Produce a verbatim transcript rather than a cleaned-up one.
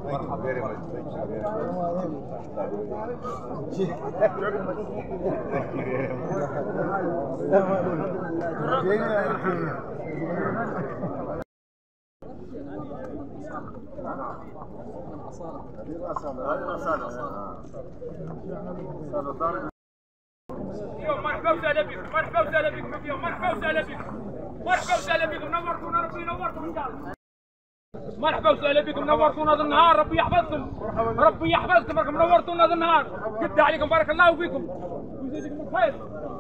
مرحبا وسهلا بكم، مرحبا وسهلا بكم اليوم، مرحبا وسهلا بكم، مرحبا وسهلا بكم، نورتونا ربي ينوركم ان شاء الله. مرحبا وسهلا بكم، نورتونا هذا النهار، ربي يحفظكم، ربي يحفظكم، راكم نورتونا هذا النهار، قد عليكم بارك الله فيكم ويزيدكم الخير.